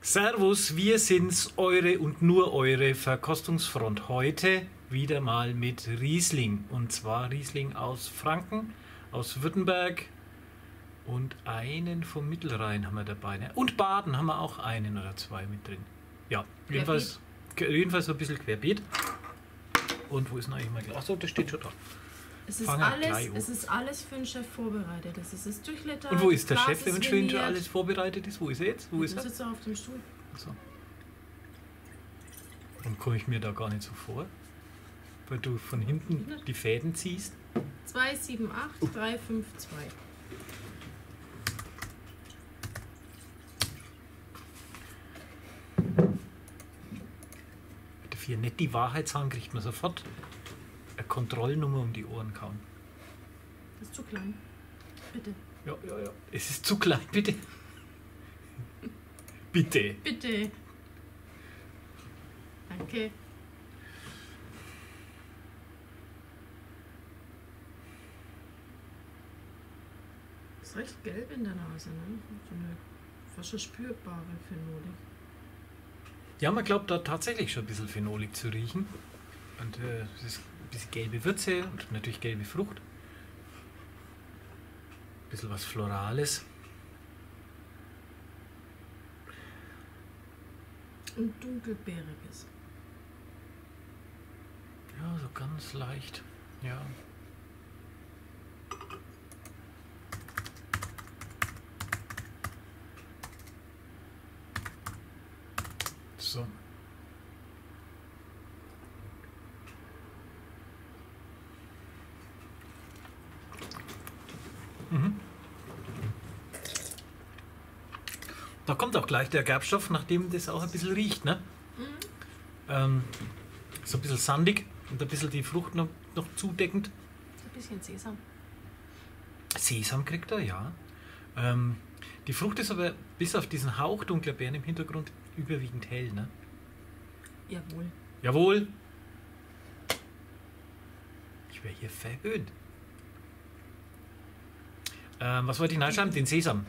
Servus, wir sind's, eure und nur eure Verkostungsfront. Heute wieder mal mit Riesling. Und zwar Riesling aus Franken, aus Württemberg und einen vom Mittelrhein haben wir dabei. Ne? Und Baden haben wir auch einen oder zwei mit drin. Ja, jedenfalls so ein bisschen querbeet. Und wo ist denn eigentlich mein Glas? Achso, das steht schon da. Es ist alles für den Chef vorbereitet. Es ist durchlettert. Und wo ist der Chef, wenn schon alles vorbereitet ist? Wo ist er jetzt? Wo ist er? sitzt auf dem Stuhl. So. Dann komme ich mir da gar nicht so vor, weil du von hinten die Fäden ziehst. 278 352. Dafür nicht die Wahrheit sagen, kriegt man sofort eine Kontrollnummer um die Ohren kauen. Das ist zu klein. Bitte. Ja. Es ist zu klein, bitte. Bitte. Bitte. Danke. Ist recht gelb in der Nase, ne? So eine fast schon spürbare Phenolik. Ja, man glaubt da tatsächlich schon ein bisschen Phenolik zu riechen. Und es ist ein bisschen gelbe Würze und natürlich gelbe Frucht. Ein bisschen was Florales. Und dunkelbeeriges. Ja, so ganz leicht. Ja. So. Da kommt auch gleich der Gerbstoff, nachdem das auch ein bisschen riecht, ne? So ein bisschen sandig und ein bisschen die Frucht noch zudeckend. Ein bisschen Sesam. Sesam kriegt er, ja. Die Frucht ist aber bis auf diesen Hauch dunkler Beeren im Hintergrund überwiegend hell, ne? Jawohl. Jawohl! Ich wäre hier verhöhnt. Was wollte ich nachschreiben? Den Sesam.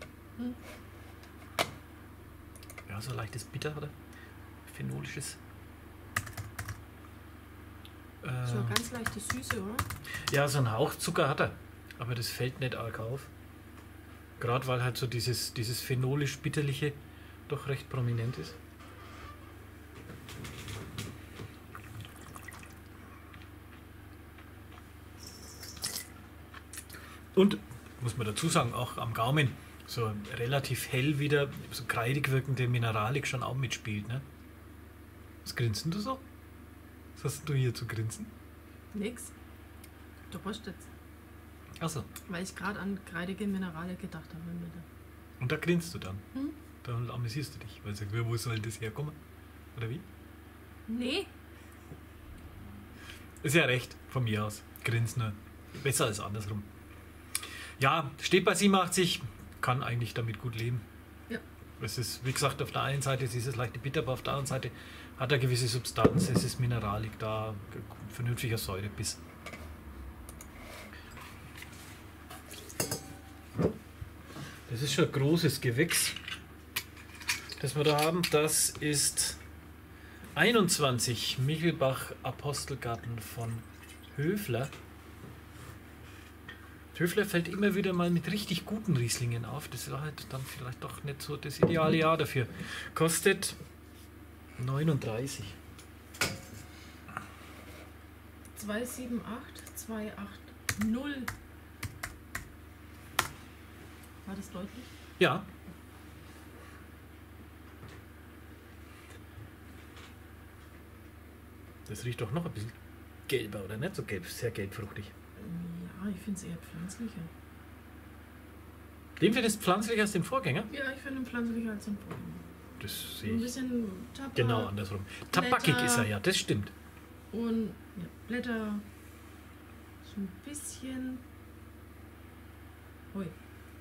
Ja, so leichtes Bitter, oder? Phenolisches. So eine ganz leichte Süße, oder? Ja, so ein Hauch Zucker hat er. Aber das fällt nicht arg auf. Gerade weil halt so dieses phenolisch-bitterliche doch recht prominent ist. Und, muss man dazu sagen, auch am Gaumen so relativ hell wieder, so kreidig wirkende Mineralik schon auch mitspielt. Ne? Was grinst denn du so? Was hast du hier zu grinsen? Nix. Du hast jetzt. Achso. Weil ich gerade an kreidige Minerale gedacht habe. Und da grinst du dann? Da amüsierst du dich, weil du sagst, wo soll das herkommen? Oder wie? Nee. Ist ja recht, von mir aus. Grinst nur. Besser als andersrum. Ja, steht bei 87, kann eigentlich damit gut leben. Ja. Es ist, wie gesagt, auf der einen Seite ist es leichte Bitter, aber auf der anderen Seite hat er gewisse Substanz, es ist Mineralik da, vernünftiger Säurebiss. Das ist schon ein großes Gewächs, das wir da haben. Das ist 21 Michelbach Apostelgarten von Höfler. Höfler fällt immer wieder mal mit richtig guten Rieslingen auf. Das ist halt dann vielleicht doch nicht so das ideale Jahr dafür. Kostet 39. 278 280. War das deutlich? Ja. Das riecht doch noch ein bisschen gelber, oder nicht so gelb? Sehr gelbfruchtig. Ja, ich finde es eher pflanzlicher. Den findest du pflanzlicher als den Vorgänger? Ja, ich finde ihn pflanzlicher als den Vorgänger. Das sehe Ein ich. bisschen Tabak. Genau andersrum. Tabakig ist er ja, das stimmt. Und ja, Blätter. So ein bisschen. Ui.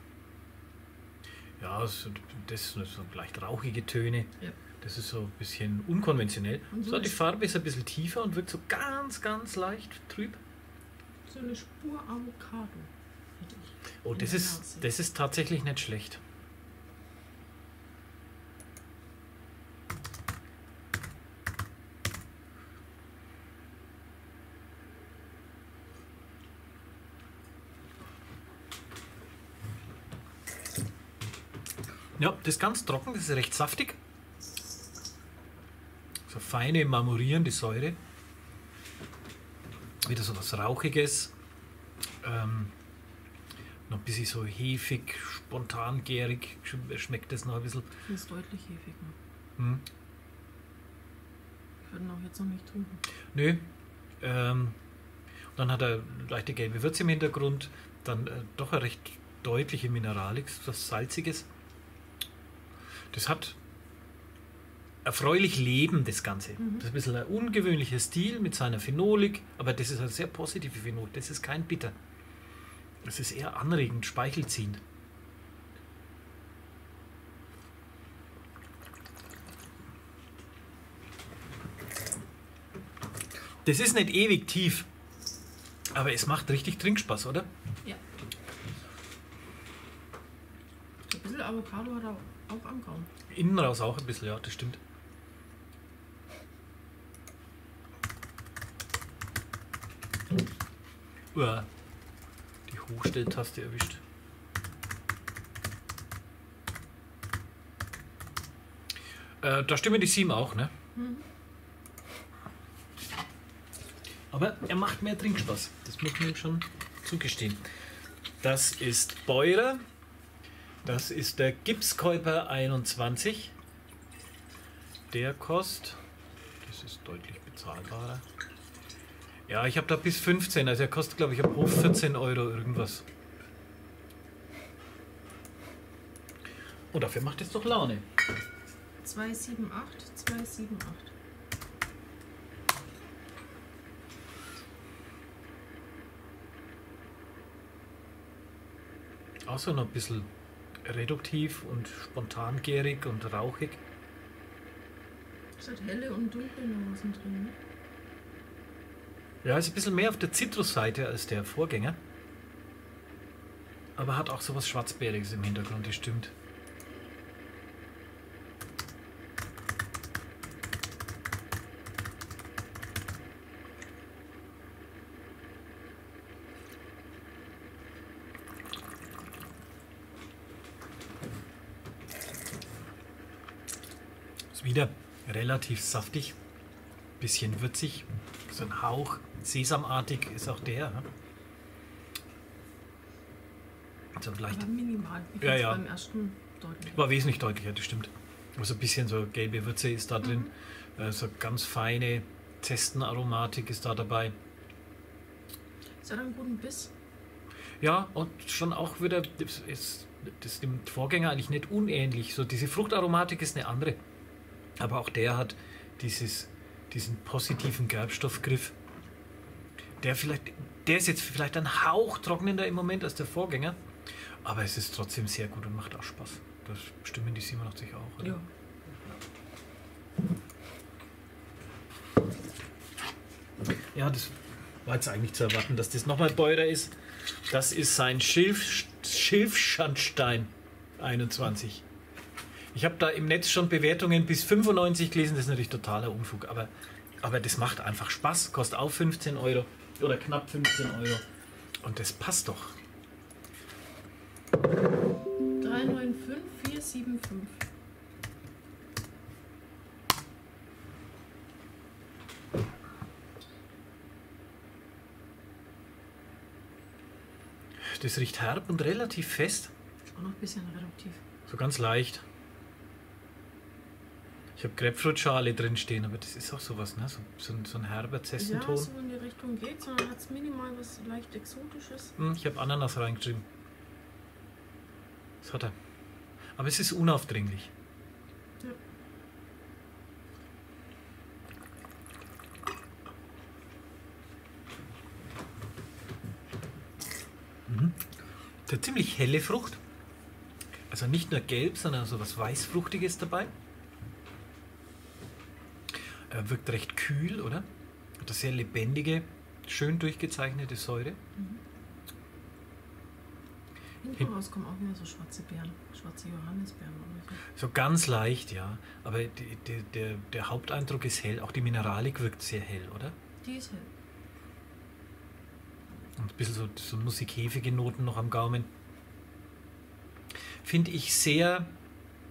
Ja, das sind so leicht rauchige Töne. Ja. Das ist so ein bisschen unkonventionell. Und So, die Farbe ist ein bisschen tiefer und wirkt so ganz, ganz leicht trüb. So eine Spur Avocado hätte ich. Oh, das ist tatsächlich nicht schlecht. Ja, das ist ganz trocken, das ist recht saftig. So feine, marmorierende Säure. Wieder so was Rauchiges. Noch ein bisschen so hefig, spontan gärig schmeckt das noch ein bisschen. Ich finde es deutlich hefig. Hm. Ich würde ihn auch jetzt noch nicht trinken. Nö. Dann hat er leichte gelbe Würze im Hintergrund. Dann doch eine recht deutliche Mineralik, was Salziges. Das hat erfreulich Leben, das Ganze. Das ist ein bisschen ein ungewöhnlicher Stil mit seiner Phenolik, aber das ist eine sehr positive Phenolik. Das ist kein Bitter. Das ist eher anregend, speichelziehend. Das ist nicht ewig tief, aber es macht richtig Trinkspaß, oder? Ja. Ein bisschen Avocado hat er auch am Gaumen. Innen raus auch ein bisschen, ja, das stimmt. Uah, die Hochstelltaste erwischt. Da stimmen die 7 auch, ne? Aber er macht mehr Trinkspaß. Das muss man ihm schon zugestehen. Das ist Beurer. Das ist der Gipskäuper 21. Der kostet, das ist deutlich bezahlbarer. Ja, ich habe da bis 15, also er kostet, glaube ich, ab Hof 14 Euro irgendwas. Und dafür macht es doch Laune. 278, 278. Auch so noch ein bisschen reduktiv und spontan gärig und rauchig. Es hat helle und dunkle Nuancen drin. Ne? Ja, ist ein bisschen mehr auf der Zitrusseite als der Vorgänger. Aber hat auch so was Schwarzbeeriges im Hintergrund, das stimmt. Ist wieder relativ saftig, bisschen würzig, so ein Hauch sesamartig ist auch der. Ne? So leicht, Aber minimal. Ich Ja, find's ja. beim ersten deutlich. war wesentlich deutlicher, das stimmt. Also ein bisschen so gelbe Würze ist da drin, so ganz feine Zestenaromatik ist da dabei. Es hat einen guten Biss. Ja, und schon auch wieder, das ist dem Vorgänger eigentlich nicht unähnlich. So diese Fruchtaromatik ist eine andere. Aber auch der hat diesen positiven Gerbstoffgriff. Der ist jetzt vielleicht ein Hauch trocknender im Moment als der Vorgänger. Aber es ist trotzdem sehr gut und macht auch Spaß. Das stimmen die 87 auch, oder? Ja. Ja, das war jetzt eigentlich zu erwarten, dass das nochmal teurer ist. Das ist sein Schilfschandstein 21. Ich habe da im Netz schon Bewertungen bis 95 gelesen, das ist natürlich totaler Unfug, aber das macht einfach Spaß, kostet auch 15 Euro oder knapp 15 Euro und das passt doch. 395, 475. Das riecht herb und relativ fest, Auch noch ein bisschen reduktiv. so ganz leicht. Ich habe Grapefruitschale drin stehen, aber das ist auch sowas, ne? So ein herber Ja, Zestenton. so in die Richtung geht, sondern hat es minimal was leicht Exotisches. Ich habe Ananas reingeschrieben. Das hat er. Aber es ist unaufdringlich. Ja. Eine ziemlich helle Frucht. Also nicht nur gelb, sondern so was Weißfruchtiges dabei. Er wirkt recht kühl, oder? Hat eine sehr lebendige, schön durchgezeichnete Säure. Hinten raus kommen auch wieder so schwarze Beeren, schwarze Johannisbeeren oder so. So ganz leicht, ja. Aber der Haupteindruck ist hell. Auch die Mineralik wirkt sehr hell, oder? Die ist hell. Und ein bisschen so nussig-hefige Noten noch am Gaumen. Finde ich sehr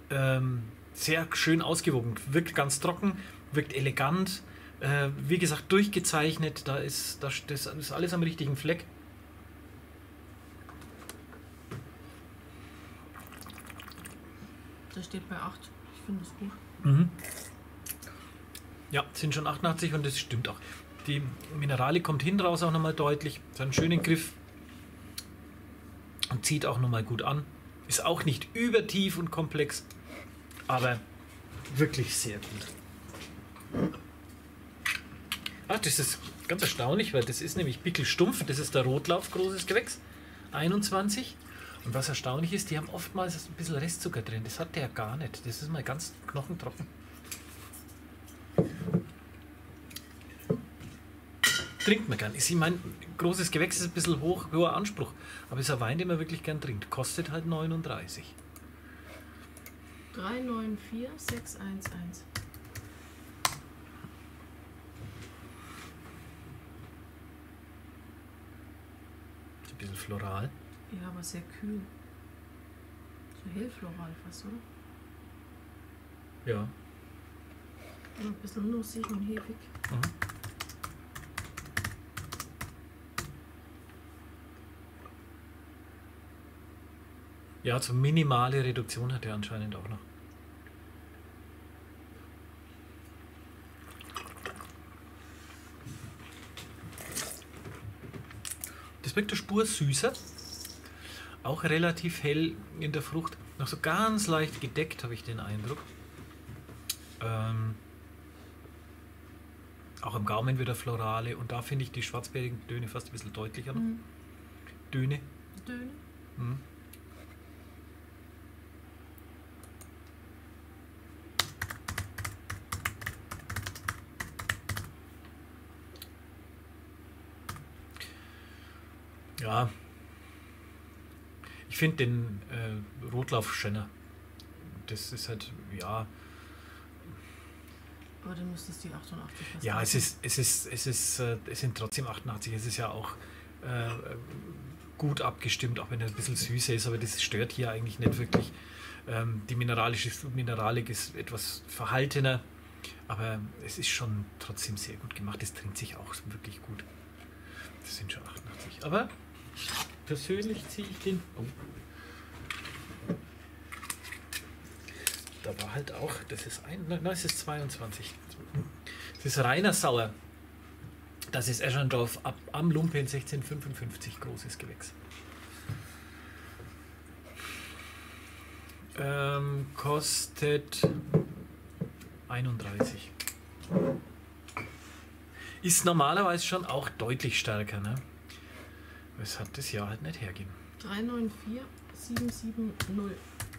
Sehr schön ausgewogen. Wirkt ganz trocken, wirkt elegant. Wie gesagt, durchgezeichnet. Das ist alles am richtigen Fleck. Das steht bei 8. Ich finde es gut. Mhm. Ja, sind schon 88 und das stimmt auch. Die Minerale kommt hinten raus auch nochmal deutlich. Hat einen schönen Griff und zieht auch nochmal gut an. Ist auch nicht übertief und komplex, aber wirklich sehr gut. Ach, das ist ganz erstaunlich, weil das ist nämlich pickelstumpf. Das ist der Rotlauf, großes Gewächs. 21. Und was erstaunlich ist, die haben oftmals ein bisschen Restzucker drin. Das hat der gar nicht. Das ist mal ganz knochentrocken. Trinkt man gern. Ich meine, großes Gewächs ist ein bisschen hoher Anspruch. Aber es ist ein Wein, den man wirklich gern trinkt. Kostet halt 39. 394 611. Ist ein bisschen floral. Ja, aber sehr kühl. So hellfloral fast, oder? Ja. Und ein bisschen nussig und hefig. Mhm. Ja, so minimale Reduktion hat er anscheinend auch noch. Das wirkt eine Spur süßer. Auch relativ hell in der Frucht. Noch so ganz leicht gedeckt, habe ich den Eindruck. Auch am Gaumen wieder florale. Und da finde ich die schwarzbeerigen Töne fast ein bisschen deutlicher noch. Mhm. Töne. Döne. Mhm. Ja, ich finde den Rotlauf schöner. Das ist halt, ja. Aber dann müsstest du die 88 fast Ja, machen. es sind trotzdem 88. Es ist ja auch gut abgestimmt, auch wenn er ein bisschen süßer ist, aber das stört hier eigentlich nicht wirklich. Die Mineralik ist etwas verhaltener, aber es ist schon trotzdem sehr gut gemacht. Es trinkt sich auch wirklich gut. Das sind schon 88. Aber persönlich ziehe ich den. Oh. Da war halt auch, das ist es ist 22. Das ist reiner Sauer. Das ist Eschendorf am Lumpen 1655, großes Gewächs. Kostet 31. Ist normalerweise schon auch deutlich stärker, ne? Es hat das Jahr halt nicht hergegeben. 394 770.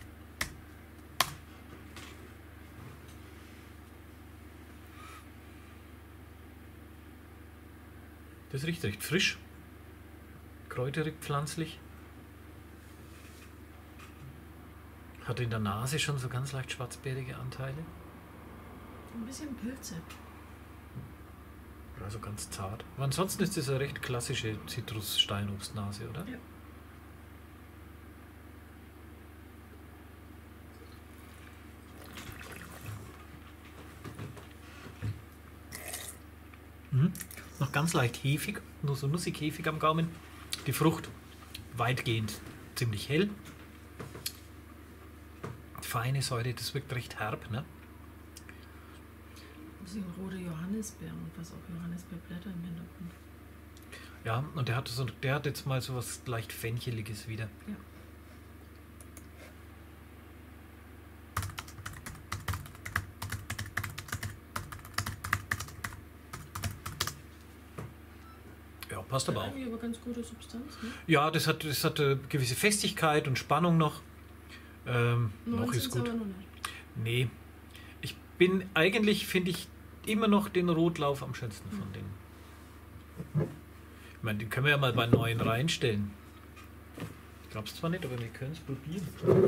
Das riecht recht frisch, kräuterig, pflanzlich. Hat in der Nase schon so ganz leicht schwarzbeerige Anteile. Ein bisschen Pilze. Also ganz zart. Aber ansonsten ist das eine recht klassische Zitrus-Steinobstnase, oder? Ja. Mhm. Noch ganz leicht hefig, nur so nussig hefig am Gaumen. Die Frucht weitgehend ziemlich hell. Feine Säure, das wirkt recht herb, ne? Ein bisschen rote Johannisbeeren und was auch Johannisbeerblätter im Hintergrund. Ja, und der hat jetzt mal so was leicht Fencheliges wieder. Ja. Ja, passt aber auch. Irgendwie aber ganz gute Substanz, ne? Ja, das hat eine gewisse Festigkeit und Spannung noch. Noch ist gut. Aber noch nicht. Nee, finde ich immer noch den Rotlauf am schönsten von denen. Ich meine, den können wir ja mal bei neuen reinstellen. Ich glaube es zwar nicht, aber wir können es probieren.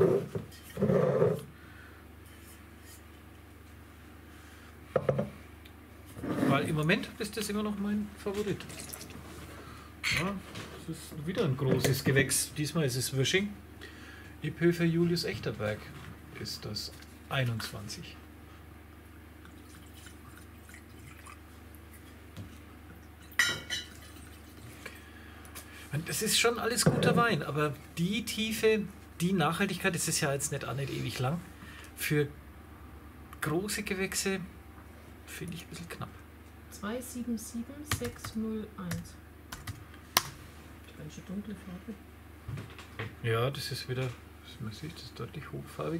Weil im Moment ist das immer noch mein Favorit. Ja, das ist wieder ein großes Gewächs. Diesmal ist es Würsching. Ipöfer Julius Echterberg. ist das 21. Und das ist schon alles guter Wein, aber die Tiefe, die Nachhaltigkeit, das ist ja jetzt nicht auch nicht ewig lang. Für große Gewächse finde ich ein bisschen knapp. 277601. Ganz schön dunkle Farbe. Ja, das ist wieder, man sieht, das ist deutlich hochfarbig.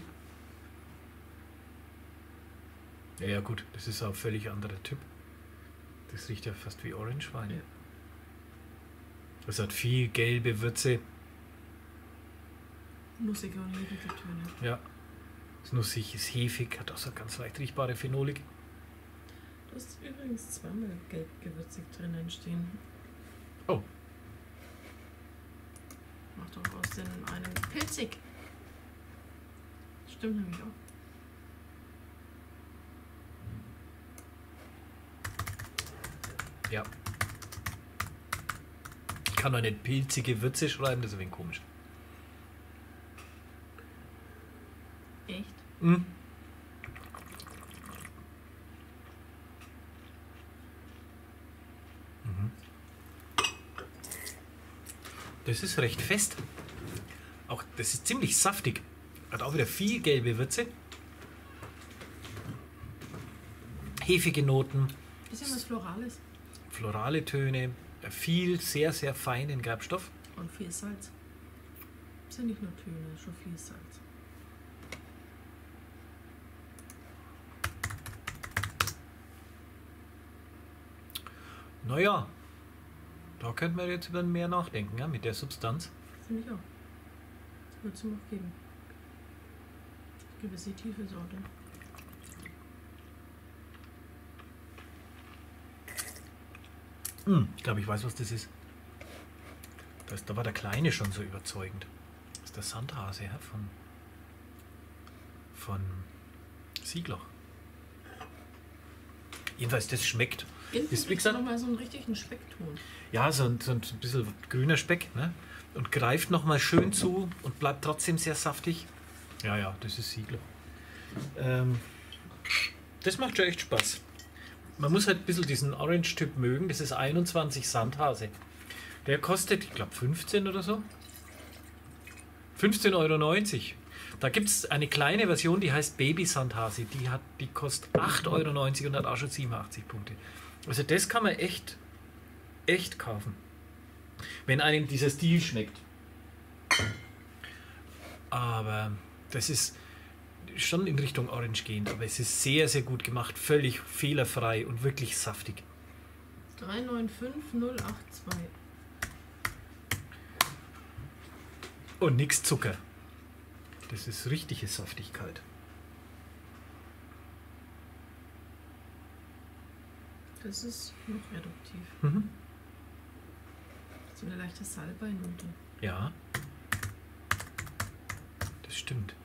Ja, ja gut, das ist auch ein völlig anderer Typ. Das riecht ja fast wie Orangewein. Ja. Das hat viel gelbe Würze. Nussige und lebende Töne. Ja. Ist nussig, ist hefig, hat auch so ganz leicht riechbare Phenolik. Du hast übrigens zweimal gelb gewürzig drinnen stehen. Oh. Mach doch aus den einen pilzig. Stimmt nämlich auch. Ja. Ich kann doch nicht pilzige Würze schreiben, das ist ein wenig komisch. Echt? Mhm. Das ist recht fest. Auch das ist ziemlich saftig. Hat auch wieder viel gelbe Würze. Hefige Noten, Bisschen was Florales. florale Töne, viel sehr, sehr feinen Gerbstoff. Und viel Salz. Das sind nicht nur Töne, schon viel Salz. Naja, da könnte man jetzt über mehr nachdenken, ja, mit der Substanz. Finde ich auch. Würde es ihm auch geben. Gewisse tiefe Sorte. Ich glaube, ich weiß, was das ist. Da war der Kleine schon so überzeugend. Das ist der Sandhase, ja, von Siegloch. Jedenfalls, das schmeckt. Ist, wie gesagt, nochmal so einen richtigen Speckton. ja, so ein bisschen grüner Speck, ne? Und greift nochmal schön zu und bleibt trotzdem sehr saftig. Ja, ja, das ist Siegloch. Das macht schon echt Spaß. Man muss halt ein bisschen diesen Orange-Typ mögen. Das ist 21 Sandhase. Der kostet, ich glaube, 15 oder so. 15,90 €. Da gibt es eine kleine Version, die heißt Baby Sandhase. Die kostet 8,90 € und hat auch schon 87 Punkte. Also das kann man echt kaufen. Wenn einem dieser Stil schmeckt. Aber das ist schon in Richtung Orange gehend. Aber es ist sehr, sehr gut gemacht. Völlig fehlerfrei und wirklich saftig. 395082. Und nix Zucker. Das ist richtige Saftigkeit. Das ist noch reduktiv. Mhm. So eine leichte Salbeinote. Ja. Das stimmt.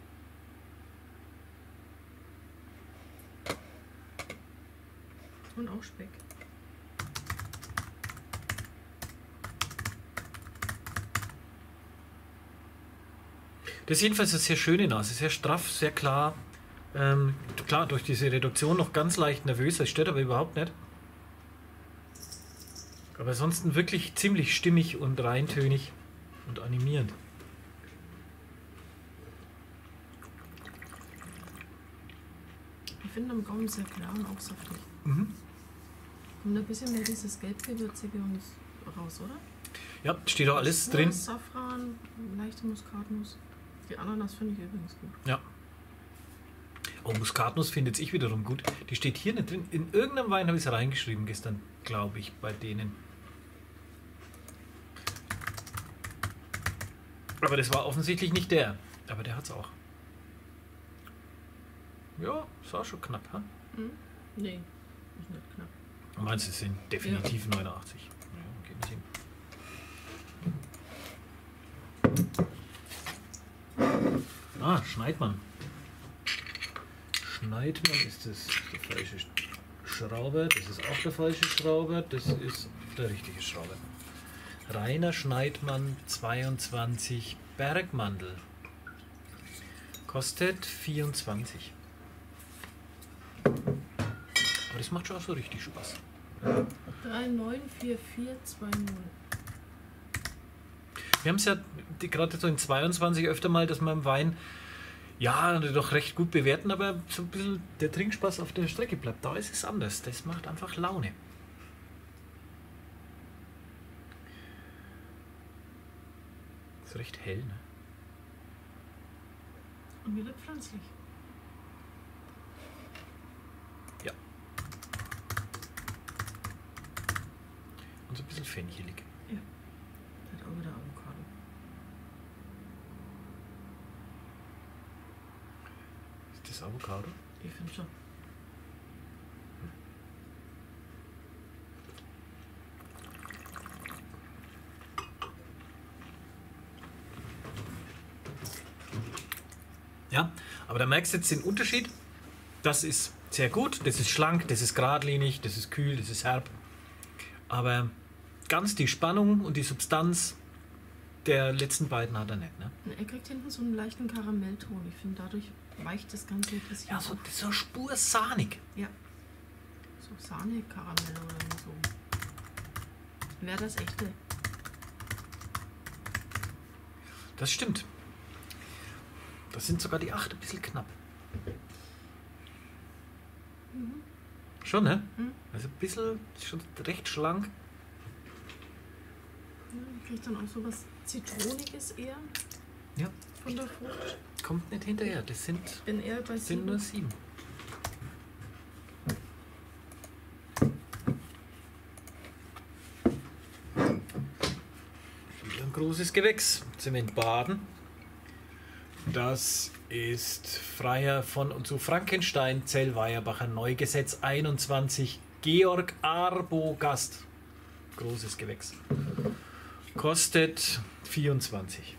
Und auch Speck. Das ist jedenfalls eine sehr schöne Nase. Sehr straff, sehr klar. Klar, durch diese Reduktion noch ganz leicht nervös. Das stört aber überhaupt nicht. Aber ansonsten wirklich ziemlich stimmig und reintönig und animierend. Ich finde am Gaumen sehr klar und auch saftig. Mhm. Kommt ein bisschen mehr dieses Gelbgewürzige und raus, oder? Ja, steht auch alles Ja, drin. Safran, leichte Muskatnuss. Die Ananas finde ich übrigens gut. Ja. Oh, Muskatnuss finde ich wiederum gut. Die steht hier nicht drin. In irgendeinem Wein habe ich es reingeschrieben gestern, glaube ich, bei denen. Aber das war offensichtlich nicht der. Aber der hat es auch. Ja, ist auch schon knapp, ha? Hm? Nee, ist nicht knapp. Du meinst, es sind definitiv 89. Ja, geht nicht hin. Ah, Schneidmann. Schneidmann ist das der falsche Schrauber. Das ist auch der falsche Schrauber. Das ist der richtige Schrauber. Rainer Schneidmann 22 Bergmandel. Kostet 24. Aber das macht schon auch so richtig Spaß. 394420. Wir haben es ja gerade so in 22 öfter mal, dass wir im Wein ja doch recht gut bewerten, aber so ein bisschen der Trinkspaß auf der Strecke bleibt. Da ist es anders. Das macht einfach Laune. Ist recht hell, ne? Und wieder pflanzlich. Ja. Und so ein bisschen fenchelig. Ja. Hat auch wieder Avocado. Ist das Avocado? Ich finde schon. Ja, aber da merkst du jetzt den Unterschied. Das ist sehr gut, das ist schlank, das ist geradlinig, das ist kühl, das ist herb. Aber ganz die Spannung und die Substanz der letzten beiden hat er nicht. Ne? Er kriegt hinten so einen leichten Karamellton. Ich finde, dadurch weicht das Ganze ein bisschen. Ja, so, das ist so Spur sahnig. Ja. So Sahne-Karamell oder so. Wäre das echte. Das stimmt. Das sind sogar die 8 ein bisschen knapp. Mhm. Schon, ne? Mhm. Also ein bisschen, schon recht schlank. Ja, kriegt dann auch so was Zitroniges eher Ja. von der Frucht. Kommt nicht hinterher. Das sind, Bin eher bei sind nur 7. Wieder ein großes Gewächs. Zementbaden. Das ist Freiherr von und zu Frankenstein, Zellweierbacher Neugesetz 21, Georg Arbogast. Großes Gewächs. Kostet 24.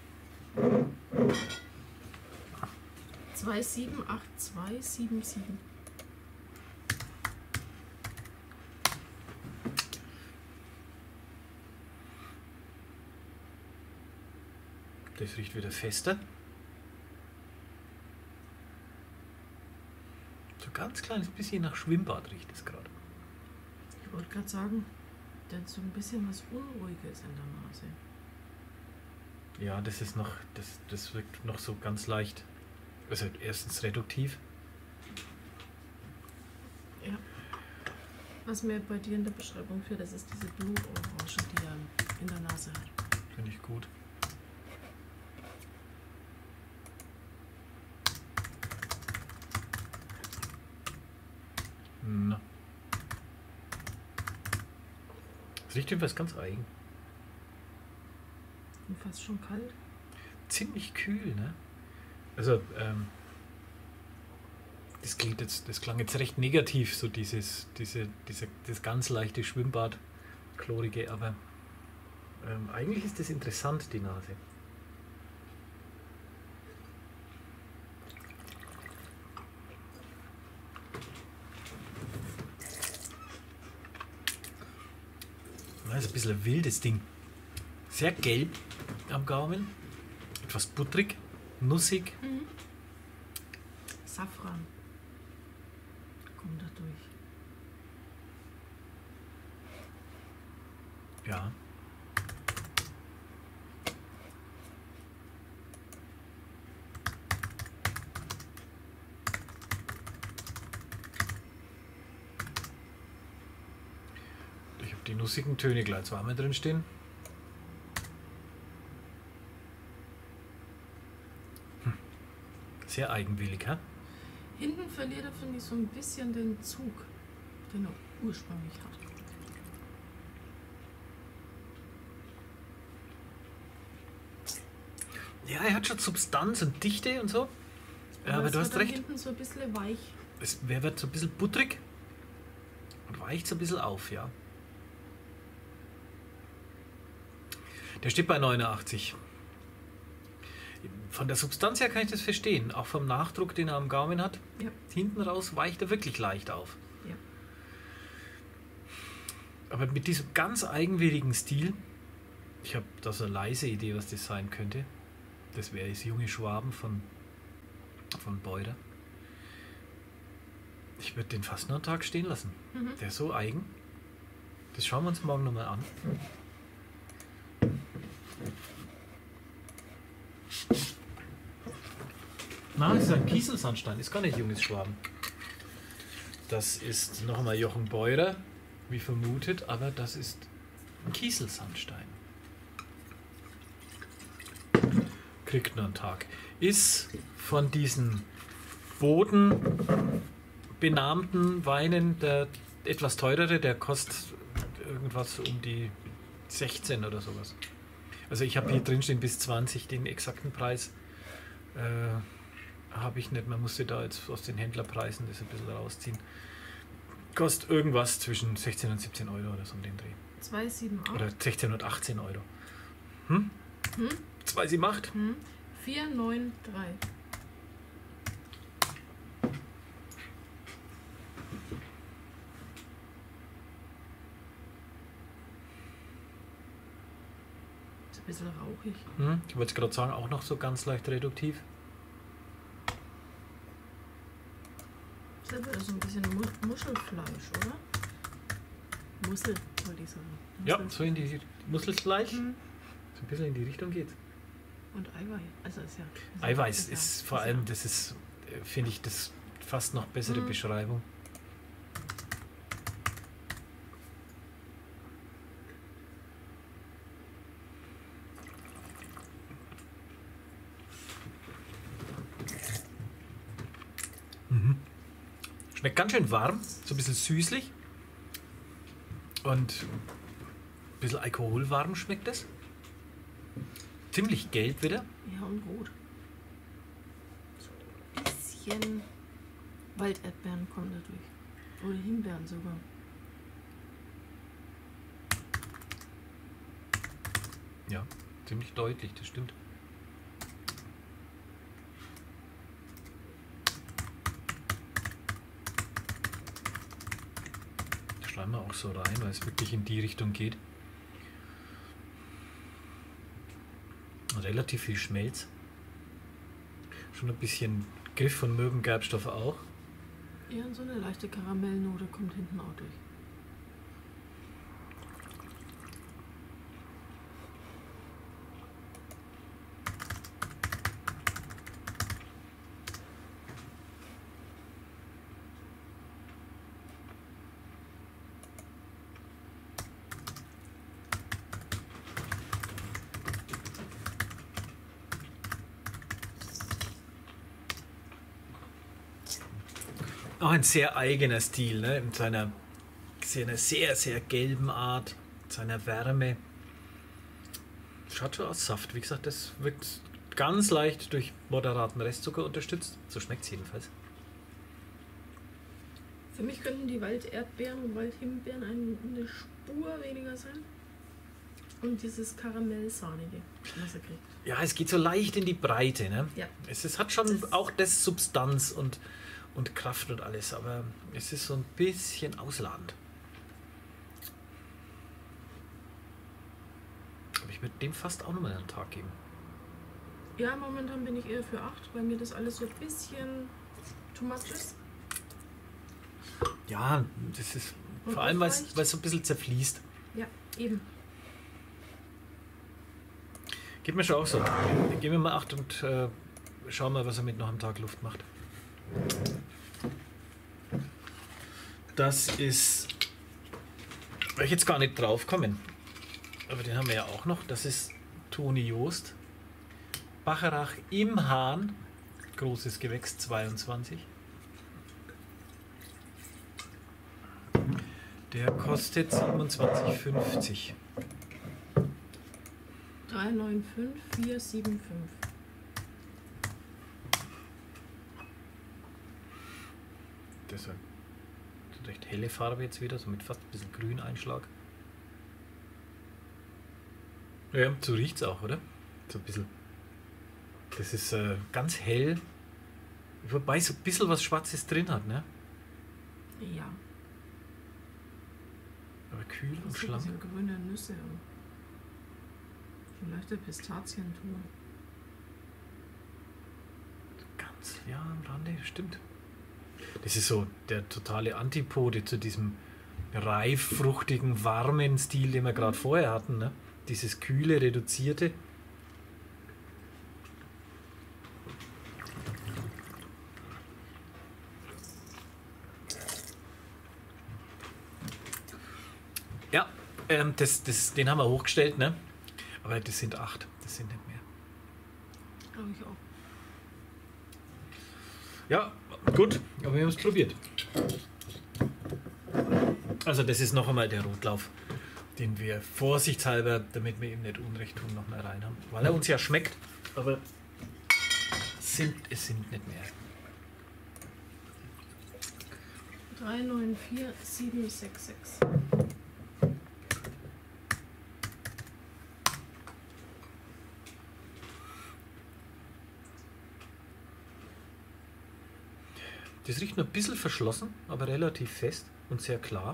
278277. Das riecht wieder fester. So ganz kleines bisschen nach Schwimmbad riecht es gerade. Ich wollte gerade sagen, der hat so ein bisschen was Unruhiges in der Nase. Ja, das ist noch, das wirkt noch so ganz leicht. Also erstens reduktiv. Ja. Was mir bei dir in der Beschreibung fehlt, das ist diese Blutorange, die er in der Nase hat. Finde ich gut. Na. Es riecht jedenfalls ganz eigen. Und fast schon kalt. Ziemlich kühl, ne? Also, das klang jetzt recht negativ, so dieses ganz leichte Schwimmbad, chlorige, aber eigentlich ist das interessant, die Nase. Das ist ein bisschen ein wildes Ding. Sehr gelb am Gaumen, etwas butterig, nussig. Mhm. Safran. Kommt da durch. Ja. Ich habe die nussigen Töne gleich zweimal drin stehen. Sehr eigenwillig, hä? Hinten verliert er, finde ich, so ein bisschen den Zug, den er ursprünglich hat. Ja, er hat schon Substanz und Dichte und so. Aber es du wird hast dann recht. hinten so ein bisschen weich. Es wird so ein bisschen butterig und weicht so ein bisschen auf, ja. Der steht bei 89. Von der Substanz her kann ich das verstehen. Auch vom Nachdruck, den er am Gaumen hat. Ja. Hinten raus weicht er wirklich leicht auf. Ja. Aber mit diesem ganz eigenwilligen Stil, ich habe da so eine leise Idee, was das sein könnte. Das wäre das junge Schwaben von von Beurer. Ich würde den fast noch einen Tag stehen lassen. Der ist so eigen. Das schauen wir uns morgen nochmal an. Na, das ist ein Kieselsandstein, ist gar nicht junges Schwaben. Das ist noch einmal Jochen Beurer, wie vermutet, aber das ist Kieselsandstein. Kriegt nur einen Tag. Ist von diesen bodenbenahmten Weinen der etwas teurere, der kostet irgendwas um die 16 oder sowas. Also ich habe hier drin stehen bis 20, den exakten Preis habe ich nicht. Man musste da jetzt aus den Händlerpreisen das ein bisschen rausziehen. Kostet irgendwas zwischen 16 und 17 Euro oder so um den Dreh. 278. Oder 16 und 18 Euro. 278? 493. Ist ein bisschen rauchig. Ich wollte es gerade sagen, auch noch so ganz leicht reduktiv. Das ist aber so ein bisschen Muschelfleisch, oder? Mussel, wollte ich sagen. Ja, so in die Muskelfleisch. So ein bisschen in die Richtung geht. Und Eiweiß. Also ist ja. Eiweiß ist vor allem, das ist, finde ich, das fast noch bessere Beschreibung. Schmeckt ganz schön warm, so ein bisschen süßlich. Und ein bisschen alkoholwarm schmeckt es. Ziemlich gelb wieder. Ja, und rot. So ein bisschen Walderdbeeren kommen dadurch. Oder Himbeeren sogar. Ja, ziemlich deutlich, das stimmt. Das schreiben wir auch so rein, weil es wirklich in die Richtung geht. Relativ viel Schmelz. Schon ein bisschen Griff von Möwengerbstoff auch. Ja, und so eine leichte Karamellnote kommt hinten auch durch. Auch ein sehr eigener Stil, ne? In seiner sehr, sehr gelben Art, seiner Wärme. Schaut schon aus Saft. Wie gesagt, das wird ganz leicht durch moderaten Restzucker unterstützt. So schmeckt es jedenfalls. Für mich könnten die Walderdbeeren und Waldhimbeeren eine Spur weniger sein. Und dieses Karamell-Sahnige, was er kriegt. Ja, es geht so leicht in die Breite, ne? Ja. Es hat schon auch das Substanz und Kraft und alles, aber es ist so ein bisschen ausladend. Aber ich würde dem fast auch nochmal einen Tag geben. Ja, momentan bin ich eher für 8, weil mir das alles so ein bisschen too much ist. Ja, das ist Und vor allem, weil es vielleicht? so ein bisschen zerfließt. Ja, eben. Geht mir schon auch so. Geben wir mal 8 und schauen mal, was er mit noch am Tag Luft macht. Das ist, weil ich jetzt gar nicht drauf kommen, aber den haben wir ja auch noch. Das ist Toni Joost, Bacharach im Hahn, großes Gewächs 22. Der kostet 27,50. 395, 475. Das ist eine recht helle Farbe jetzt wieder, so mit fast ein bisschen Grüneinschlag. Ja, so riecht es auch, oder? So ein bisschen. Das ist ganz hell, wobei so ein bisschen was Schwarzes drin hat, ne? Ja. Aber kühl und So ein schlank. bisschen grüne Nüsse und so leichte Pistazienton. Ganz Ja, am Rande, stimmt. Das ist so der totale Antipode zu diesem reif, fruchtigen, warmen Stil, den wir gerade vorher hatten. Ne? Dieses kühle, reduzierte. Ja, den haben wir hochgestellt, ne? Aber das sind 8, das sind nicht mehr. Glaube ich auch. Ja, gut, aber wir haben es probiert. Also das ist noch einmal der Rotlauf, den wir vorsichtshalber, damit wir ihm nicht Unrecht tun, noch mal rein haben. Weil er uns ja schmeckt, aber es sind nicht mehr. 394766. Das riecht noch ein bisschen verschlossen, aber relativ fest und sehr klar.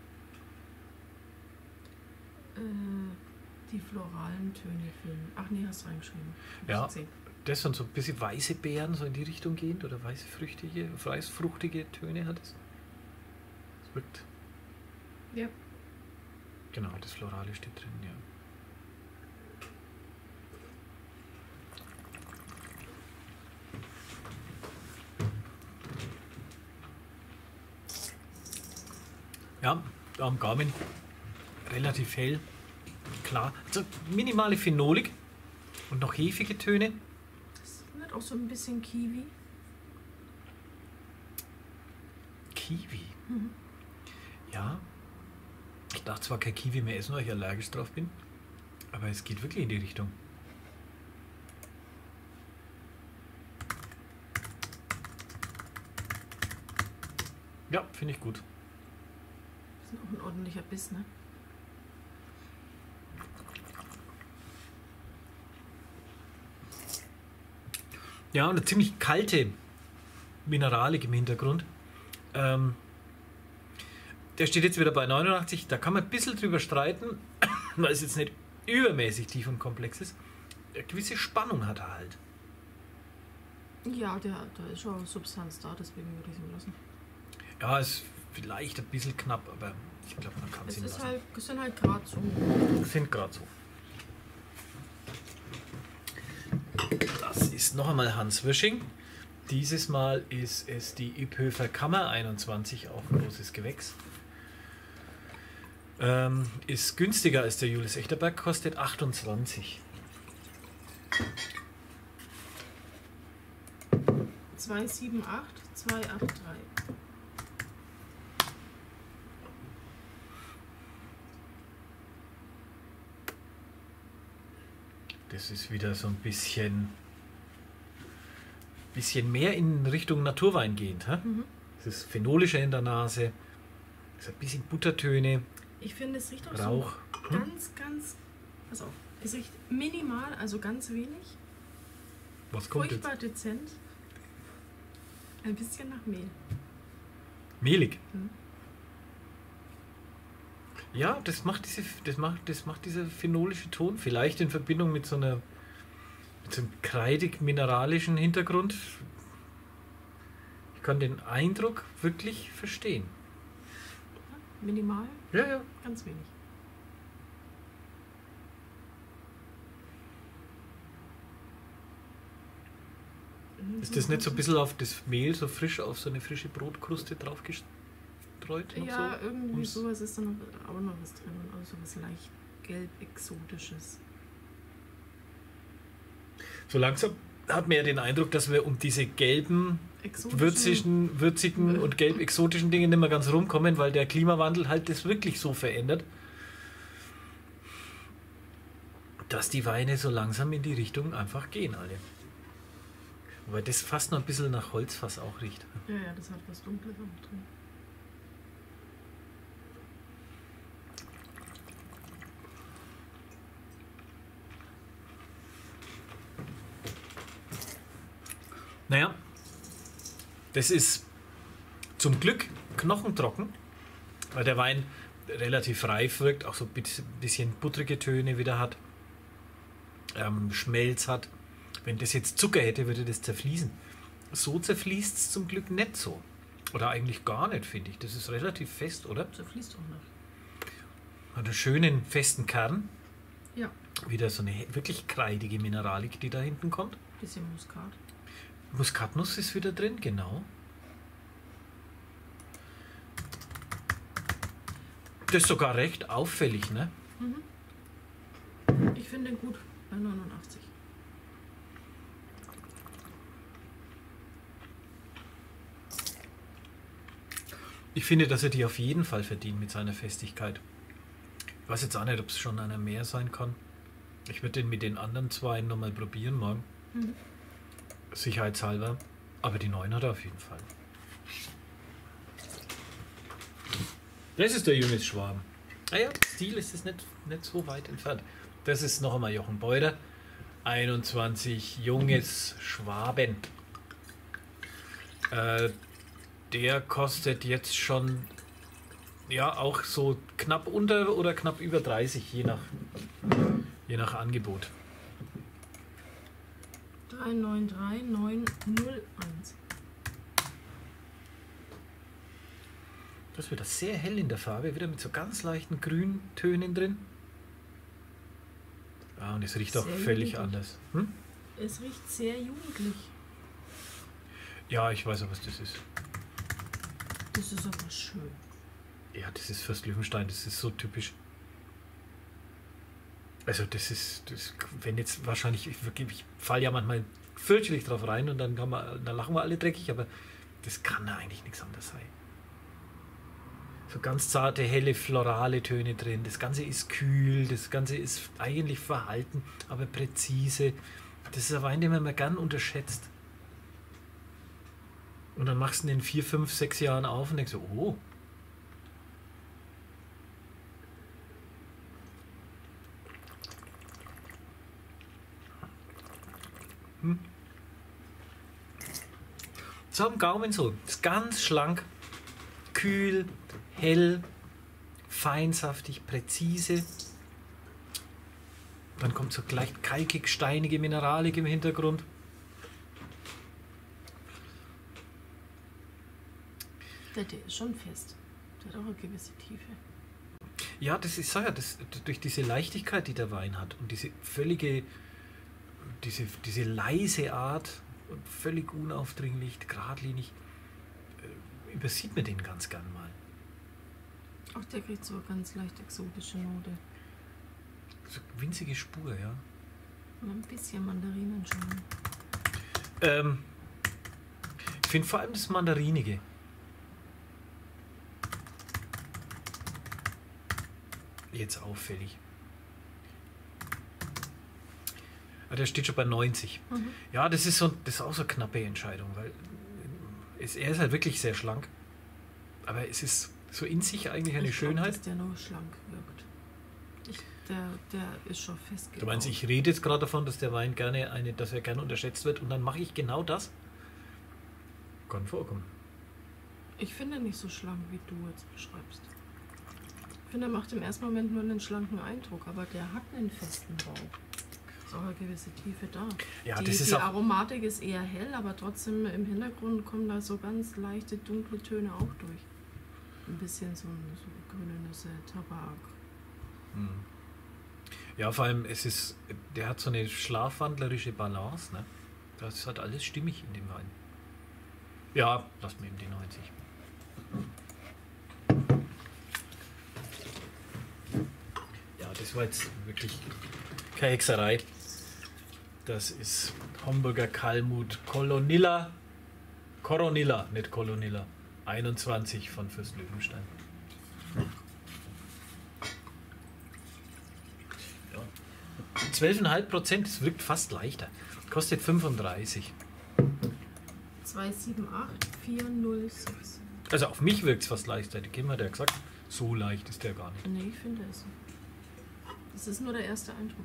Die floralen Töne fehlen. Ach nee, hast du reingeschrieben. Ja, das sind so ein bisschen weiße Beeren, so in die Richtung gehend, oder weißfruchtige Töne hat es. Es wirkt. Ja. Genau, das Florale steht drin, ja. Ja, am Gaumen relativ hell, klar. Also minimale Phenolik und noch hefige Töne. Das hat auch so ein bisschen Kiwi. Kiwi? Mhm. Ja. Ich darf zwar kein Kiwi mehr essen, weil ich allergisch drauf bin, aber es geht wirklich in die Richtung. Ja, finde ich gut. Das ist auch ein ordentlicher Biss, ne? Ja, und eine ziemlich kalte Mineralik im Hintergrund. Der steht jetzt wieder bei 89. Da kann man ein bisschen drüber streiten, weil es jetzt nicht übermäßig tief und komplex ist. Eine gewisse Spannung hat er halt. Ja, da ist schon Substanz da, deswegen würde ich es ihm lassen. Ja, ist vielleicht ein bisschen knapp, aber ich glaube, man kann es ihm lassen. Es sind halt gerade so. Sind gerade so. Das ist noch einmal Hans Wirsching. Dieses Mal ist es die Iphofer Kammer 21, auch ein großes Gewächs. Ist günstiger als der Julius Echterberg, kostet 28. 278, 283. Das ist wieder so ein bisschen mehr in Richtung Naturwein gehend. Mhm. Es ist phenolischer in der Nase, es hat ein bisschen Buttertöne. Ich finde, es riecht auch Rauch. So ganz, pass auf, es riecht minimal, also ganz wenig. Was kommt furchtbar jetzt? Dezent. Ein bisschen nach Mehl. Mehlig? Mhm. Ja, das macht dieser phenolische Ton, vielleicht in Verbindung mit so einem kreidig-mineralischen Hintergrund. Ich kann den Eindruck wirklich verstehen. Minimal? Ja. Ganz wenig. Ist das nicht so ein bisschen auf das Mehl, so frisch auf so eine frische Brotkruste drauf gestreut? Ja, so? irgendwie sowas ist da noch, aber noch was drin. Also sowas leicht gelb-exotisches. So langsam hat man ja den Eindruck, dass wir um diese gelben, würzigen und gelb-exotischen Dinge nicht mehr ganz rumkommen, weil der Klimawandel halt das wirklich so verändert, dass die Weine so langsam in die Richtung einfach gehen alle. Wobei das fast noch ein bisschen nach Holzfass auch riecht. Ja, das hat was Dunkles auch drin. Naja, das ist zum Glück knochentrocken, weil der Wein relativ reif wirkt, auch so ein bisschen buttrige Töne wieder hat, Schmelz hat. Wenn das jetzt Zucker hätte, würde das zerfließen. so zerfließt es zum Glück nicht so. Oder eigentlich gar nicht, finde ich. Das ist relativ fest, oder? Zerfließt auch nicht. Hat einen schönen, festen Kern. Ja. Wieder so eine wirklich kreidige Mineralik, die da hinten kommt. Bisschen Muskat. Muskatnuss ist wieder drin, genau. Das ist sogar recht auffällig, ne? Mhm. Ich finde den gut bei 89. Ich finde, dass er die auf jeden Fall verdient mit seiner Festigkeit. Ich weiß jetzt auch nicht, ob es schon einer mehr sein kann. Ich würde den mit den anderen zwei nochmal probieren morgen. Mhm. Sicherheitshalber. Aber die 9 hat er auf jeden Fall. Das ist der Junges Schwaben. Naja, Stil ist es nicht so weit entfernt. Das ist noch einmal Jochen Beurer. 21 Junges Schwaben. Der kostet jetzt schon ja auch so knapp unter oder knapp über 30, je nach Angebot. 393901. Das wird das sehr hell in der Farbe, wieder mit so ganz leichten Grüntönen drin. Ja, und es riecht auch Sehr völlig jugendlich. anders. Hm? Es riecht sehr jugendlich. Ja, ich weiß auch, was das ist. Das ist aber schön. Ja, das ist Fürst Löwenstein, das ist so typisch. Also wenn jetzt wahrscheinlich, ich falle ja manchmal fürchterlich drauf rein und dann lachen wir alle dreckig, aber das kann da eigentlich nichts anderes sein. So ganz zarte, helle, florale Töne drin. Das Ganze ist kühl, das Ganze ist eigentlich verhalten, aber präzise. Das ist ein Wein, den man gern unterschätzt. Und dann machst du ihn in 4, 5, 6 Jahren auf und denkst so, oh. So am Gaumen so. Ist ganz schlank, kühl, hell, feinsaftig, präzise. Dann kommt so leicht kalkig, steinige Mineralik im Hintergrund. Der ist schon fest. Der hat auch eine gewisse Tiefe. Ja, das ist ja, durch diese Leichtigkeit, die der Wein hat und diese völlige, diese leise Art und völlig unaufdringlich, geradlinig, übersieht man den ganz gern mal. Auch der kriegt so eine ganz leicht exotische Note. So winzige Spur, ja. Und ein bisschen Mandarinenschaum. Ich finde vor allem das Mandarinige. Jetzt auffällig. Der steht schon bei 90. Mhm. Ja, das ist auch so eine knappe Entscheidung, weil er ist halt wirklich sehr schlank. Aber es ist so in sich eigentlich eine Schönheit. Dass der nur schlank wirkt. Der ist schon festgelegt. Du meinst, ich rede jetzt gerade davon, dass der Wein dass er gerne unterschätzt wird und dann mache ich genau das? Kann vorkommen. Ich finde nicht so schlank, wie du jetzt beschreibst. Ich finde, er macht im ersten Moment nur einen schlanken Eindruck, aber der hat einen festen Bauch. Ist auch eine gewisse Tiefe da. Ja, Die Aromatik ist eher hell, aber trotzdem im Hintergrund kommen da so ganz leichte, dunkle Töne auch durch. Ein bisschen so grüne Nüsse, Tabak. Hm. Ja, vor allem, der hat so eine schlafwandlerische Balance, ne? Das ist halt alles stimmig in dem Wein. Ja, lass mir eben die 90. Ja, das war jetzt wirklich keine Hexerei. Das ist Homburger Kalmut Coronilla, nicht Colonilla. 21 von Fürst Löwenstein. Ja. 12,5%, das wirkt fast leichter. Kostet 35. 278406. Also auf mich wirkt es fast leichter. Die Kim hat ja gesagt, so leicht ist der gar nicht. Nee, ich finde es. Das ist nur der erste Eindruck.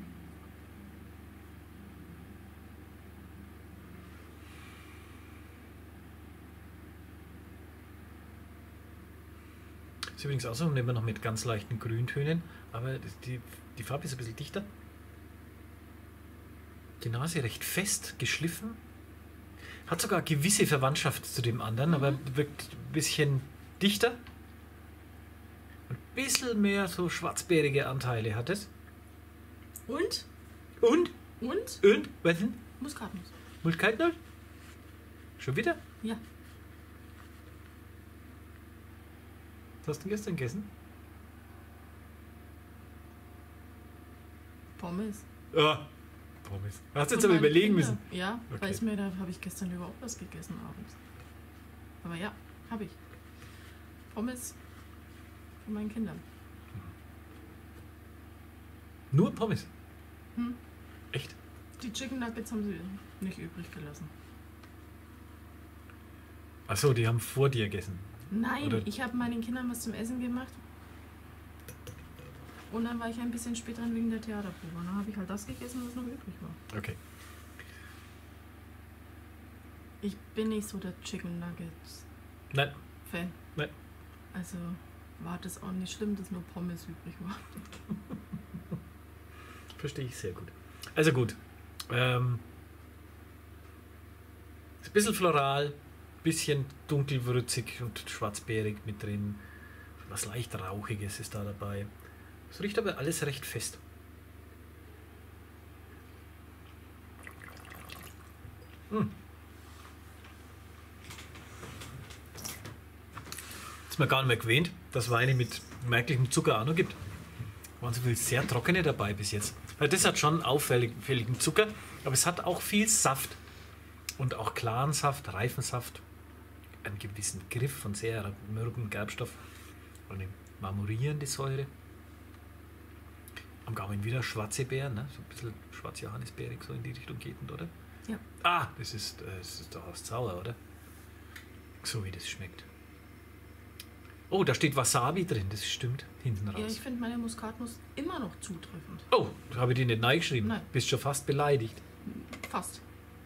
Ist übrigens auch so, nehmen wir noch mit ganz leichten Grüntönen, aber die Farbe ist ein bisschen dichter. Die Nase recht fest geschliffen. Hat sogar gewisse Verwandtschaft zu dem anderen, aber wirkt ein bisschen dichter. Ein bisschen mehr so schwarzbeerige Anteile hat es. Und? Und? Was denn? Muskatnuss. Muskatnuss? Schon wieder? Ja. Was hast du denn gestern gegessen? Pommes. Ah, Pommes. Hast du jetzt Und aber meine überlegen Kinder. müssen. Ja, Okay. weiß mir, da habe ich gestern überhaupt was gegessen abends. Aber ja, habe ich. Pommes von meinen Kindern. Nur Pommes? Hm. Echt? Die Chicken Nuggets haben sie nicht übrig gelassen. Achso, die haben vor dir gegessen. Nein, Oder- ich habe meinen Kindern was zum Essen gemacht. Und dann war ich ein bisschen spät dran wegen der Theaterprobe. Und dann habe ich halt das gegessen, was noch übrig war. Okay. Ich bin nicht so der Chicken Nuggets Nein, Fan. nein. Also war das auch nicht schlimm, dass nur Pommes übrig war. Verstehe ich sehr gut. Also gut. Ist ein bisschen floral, bisschen dunkelwürzig und schwarzbeerig mit drin. Was leicht Rauchiges ist da dabei. Es riecht aber alles recht fest. Ist mir gar nicht mehr gewöhnt, dass Weine mit merklichem Zucker auch noch gibt. Waren so viel sehr trockene dabei bis jetzt. Weil das hat schon auffälligen Zucker, aber es hat auch viel Saft. Und auch klaren Saft, reifen Saft. Einen gewissen Griff von sehr mürben Gerbstoff. Eine marmorierende Säure. Am Gaumen wieder schwarze Beeren, ne? So ein bisschen schwarz-johannisbeerig, so in die Richtung geht, oder? Ja. Ah, das ist doch aus Sauer, oder? So wie das schmeckt. Oh, da steht Wasabi drin, das stimmt, hinten Ja, raus. ich finde meine Muskatnuss immer noch zutreffend. Oh, da habe ich die nicht reingeschrieben. Nein. Bist schon fast beleidigt. Fast.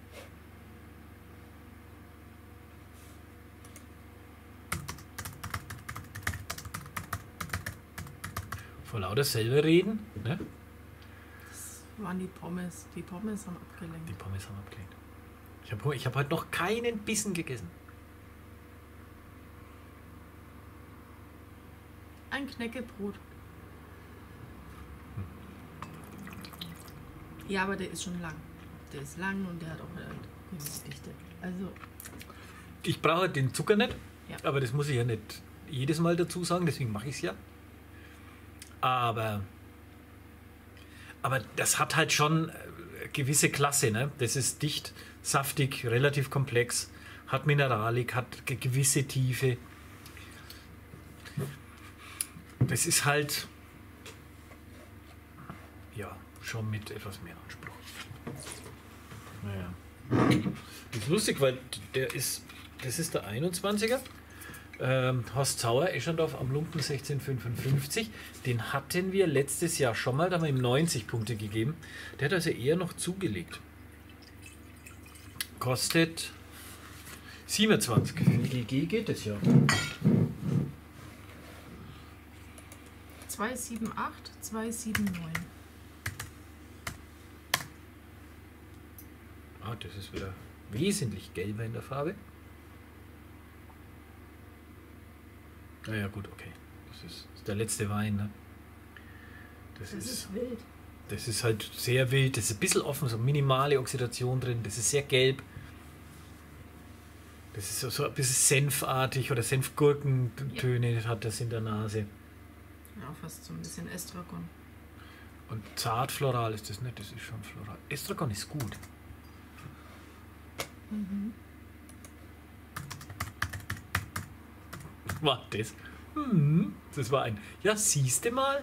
Vor lauter selber reden, ne? Das waren die Pommes. Die Pommes haben abgelenkt. Die Pommes haben abgelehnt. Ich hab heute noch keinen Bissen gegessen. Ein Knäckebrot. Ja, aber der ist schon lang. Der ist lang und der hat auch eine gewisse Dichte. Also, Ich brauche den Zucker nicht, Ja. aber das muss ich ja nicht jedes Mal dazu sagen, deswegen mache ich es ja. Aber das hat halt schon gewisse Klasse, ne? Das ist dicht, saftig, relativ komplex, hat Mineralik, hat gewisse Tiefe. Das ist halt ja schon mit etwas mehr Anspruch. Naja. Das ist lustig, weil das ist der 21er. Horst Sauer, Eschendorf am Lumpen 1655. Den hatten wir letztes Jahr schon mal, da haben wir ihm 90 Punkte gegeben. Der hat also eher noch zugelegt. Kostet 27. Für GG geht es ja. 278, 279. Ah, das ist wieder wesentlich gelber in der Farbe. Naja, gut, okay. Das ist der letzte Wein, ne? Das ist wild. Das ist halt sehr wild, das ist ein bisschen offen, so minimale Oxidation drin, das ist sehr gelb. Das ist so ein bisschen senfartig oder Senfgurkentöne hat das in der Nase. Ja, fast so ein bisschen Estragon. Und zart floral ist das nicht, das ist schon floral. Estragon ist gut. War das? Das war ein. Ja, siehste mal.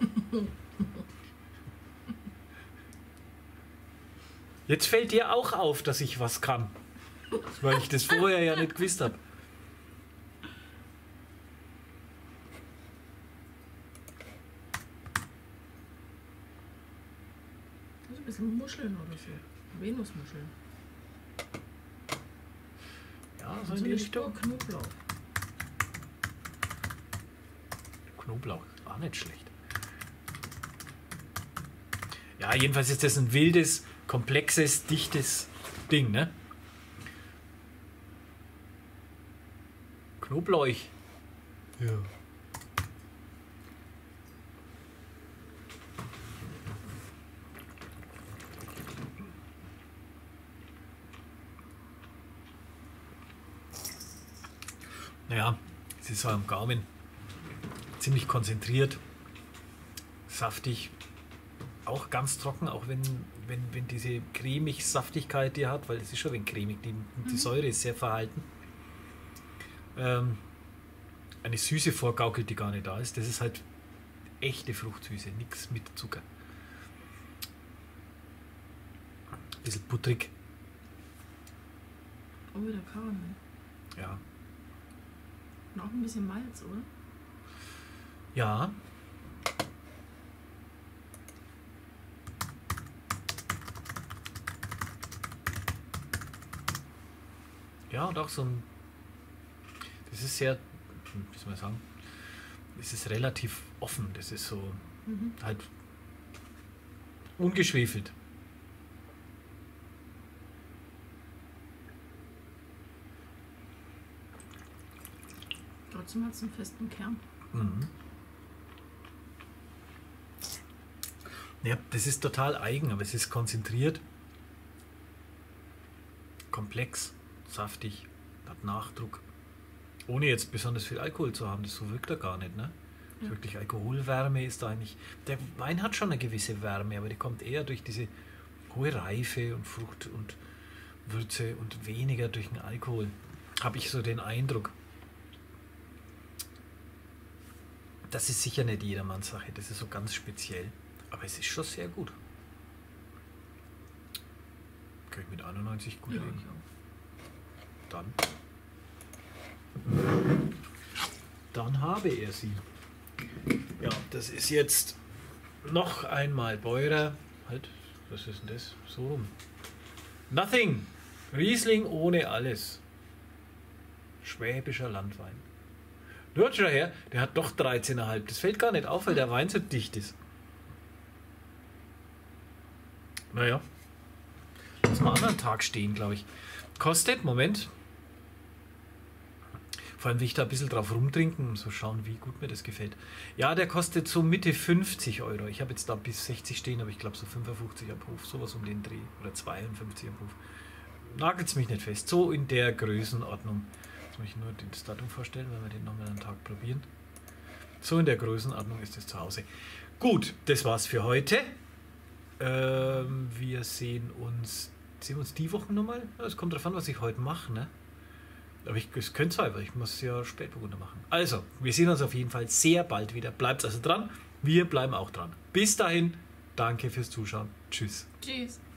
Jetzt fällt dir auch auf, dass ich was kann. Weil ich das vorher ja nicht gewusst habe. Das ist ein bisschen Muscheln oder so. Venusmuscheln. Ja, so So in die eine Richtung. Spur Knoblauch. Knoblauch, auch nicht schlecht. Ja, jedenfalls ist das ein wildes, komplexes, dichtes Ding, ne? Knoblauch. Ja. Naja, es ist so am Gaumen ziemlich konzentriert, saftig, auch ganz trocken, auch wenn diese cremig Saftigkeit die hat, weil es ist schon ein wenig cremig, die Säure ist sehr verhalten. Eine Süße vorgaukelt, die gar nicht da ist. Das ist halt echte Fruchtsüße, nichts mit Zucker. Ein bisschen butterig. Oh, wieder Karamell. Ja. Und auch ein bisschen Malz, oder? Ja. Ja, und auch so ein. Das ist sehr. Wie soll man sagen? Es ist relativ offen. Das ist so. Halt. Ungeschwefelt. Trotzdem hat es einen festen Kern. Mhm. Ja, das ist total eigen, aber es ist konzentriert, komplex, saftig, hat Nachdruck. Ohne jetzt besonders viel Alkohol zu haben, das so wirkt er gar nicht, ne? Ja. Wirklich Alkoholwärme ist da eigentlich. Der Wein hat schon eine gewisse Wärme, aber die kommt eher durch diese hohe Reife und Frucht und Würze und weniger durch den Alkohol. Habe ich so den Eindruck. Das ist sicher nicht jedermanns Sache, das ist so ganz speziell. Aber es ist schon sehr gut. Kann ich mit 91 gut leben. Dann habe er sie. Ja, das ist jetzt noch einmal Beurer. Halt, was ist denn das? So rum. Nothing. Riesling ohne alles. Schwäbischer Landwein. Hört schon her, der hat doch 13,5. Das fällt gar nicht auf, weil der Wein so dicht ist. Naja. Lass mal einen anderen Tag stehen, glaube ich. Kostet, Moment. Vor allem will ich da ein bisschen drauf rumtrinken und so schauen, wie gut mir das gefällt. Ja, der kostet so Mitte 50 Euro. Ich habe jetzt da bis 60 stehen, aber ich glaube so 55 am Hof, sowas um den Dreh. Oder 52 am Hof. Nagelt's mich nicht fest. So in der Größenordnung. Jetzt muss ich nur das Datum vorstellen, weil wir den nochmal einen Tag probieren. So in der Größenordnung ist es zu Hause. Gut, das war's für heute. Wir sehen uns die Woche nochmal. Es kommt darauf an, was ich heute mache, ne? Aber es könnte sein, weil ich muss ja Spätburgunder machen. Also, wir sehen uns auf jeden Fall sehr bald wieder. Bleibt also dran. Wir bleiben auch dran. Bis dahin, danke fürs Zuschauen. Tschüss. Tschüss.